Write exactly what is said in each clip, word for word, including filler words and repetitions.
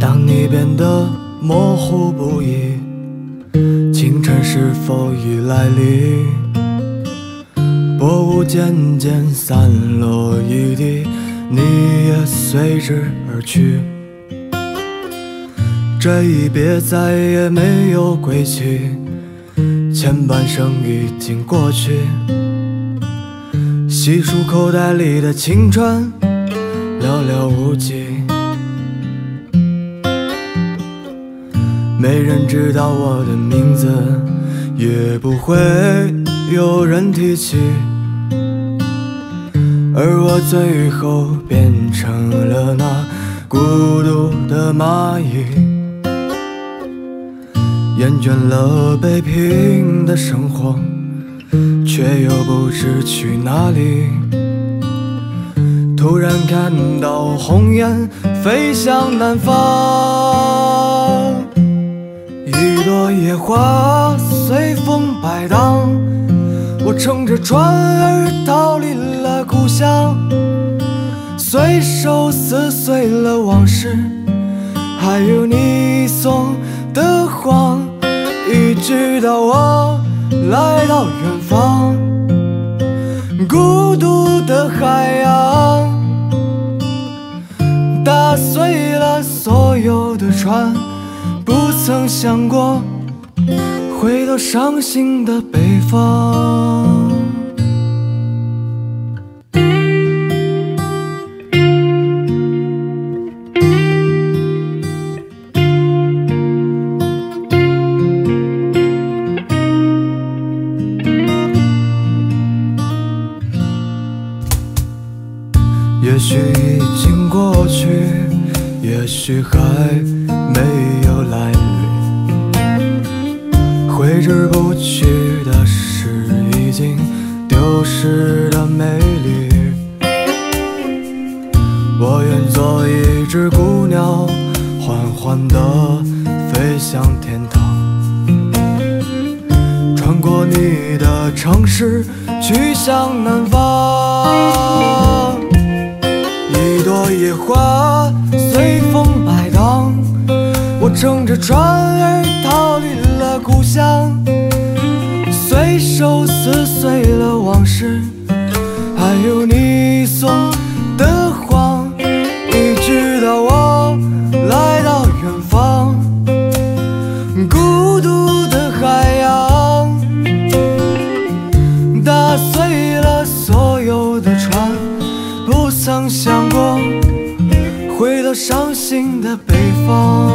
当你变得模糊不已，清晨是否已来临？薄雾渐渐散落一地，你也随之而去。这一别再也没有归期，前半生已经过去。细数口袋里的青春，寥寥无几。没人知道我的名字，也不会有人提起。而我最后变成了那孤独的蚂蚁，厌倦了北平的生活，却又不知去哪里。突然看到红雁飞向南方，一朵野花随风摆荡，我乘着船儿逃离了故乡，随手撕碎了往事，还有你送的谎，一直到我来到远方，孤独的海洋打碎了所有的船，不曾想过回到伤心的北方。也许已经过去，也许还没有来临，挥之不去的是已经丢失的美丽。我愿做一只孤鸟，缓缓地飞向天堂，穿过你的城市，去向南方。一朵野花随风摆荡，我乘着船儿逃离了故乡，随手撕碎了往事，还有你送的谎，一直到我来到远方，孤独的海洋打碎了所有的船，不曾想过回到伤心的北方。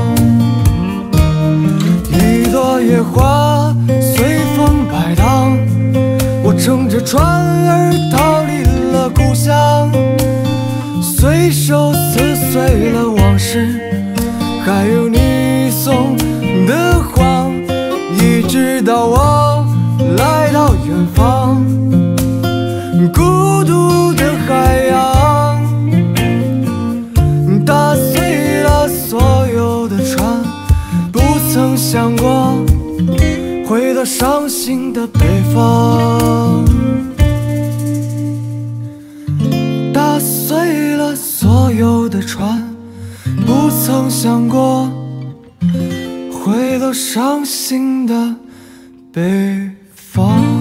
一朵野花随风摆荡，我乘着船儿逃离了故乡，随手撕碎了往事，还有你送的谎，一直到我来到远方，孤独的海洋打碎了所有的船，不曾想过回到伤心的北方，打碎了所有的船，不曾想过回到伤心的北方。